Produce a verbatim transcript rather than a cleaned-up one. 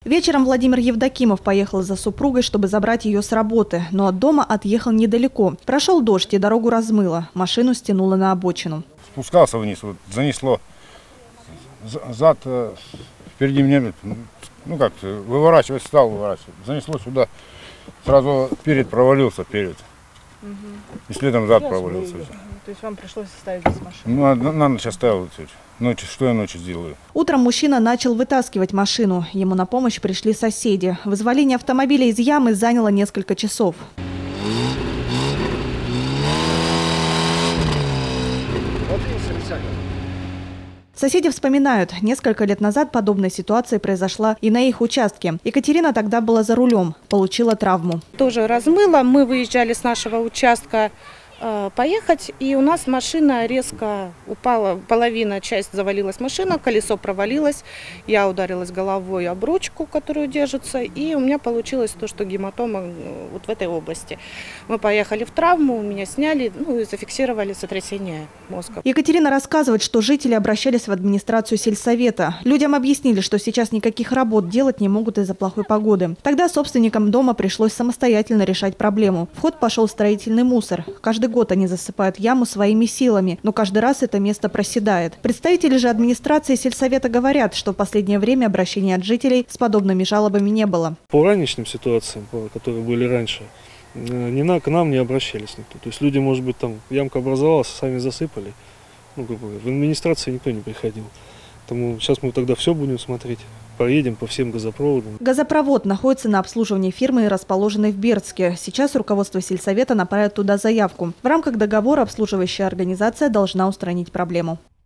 Вечером Владимир Евдокимов поехал за супругой, чтобы забрать ее с работы, но от дома отъехал недалеко. Прошел дождь и дорогу размыло. Машину стянуло на обочину. Спускался вниз, вот, занесло. Зад впереди меня, ну как, выворачивать стал, выворачивать. Занесло сюда, сразу перед провалился, перед. Угу. И следом зад провалился. То есть вам пришлось оставить без машины? Ну, на, на ночь оставил. Ночью, что я ночью сделаю? Утром мужчина начал вытаскивать машину. Ему на помощь пришли соседи. Вызволение автомобиля из ямы заняло несколько часов. Соседи вспоминают, несколько лет назад подобная ситуация произошла и на их участке. Екатерина тогда была за рулем, получила травму. Тоже размыло. Мы выезжали с нашего участка э, поехать, и у нас машина резко упала, половина, часть завалилась машина, колесо провалилось, я ударилась головой об ручку, которую держится, и у меня получилось то, что гематома вот в этой области. Мы поехали в травму, меня сняли, ну и зафиксировали сотрясение мозга. Екатерина рассказывает, что жители обращались в администрацию сельсовета. Людям объяснили, что сейчас никаких работ делать не могут из-за плохой погоды. Тогда собственникам дома пришлось самостоятельно решать проблему. В ход пошел строительный мусор. Каждый год они засыпают яму своими силами, но каждый раз это место проседает. Представители же администрации сельсовета говорят, что в последнее время обращений от жителей с подобными жалобами не было. По ранним ситуациям, которые были раньше, ни на, к нам не обращались никто. То есть люди, может быть, там ямка образовалась, сами засыпали. Ну, грубо говоря, в администрации никто не приходил. Поэтому сейчас мы тогда все будем смотреть. Поедем по всем газопроводам. Газопровод находится на обслуживании фирмы, расположенной в Бердске. Сейчас руководство сельсовета направит туда заявку. В рамках договора обслуживающая организация должна устранить проблему.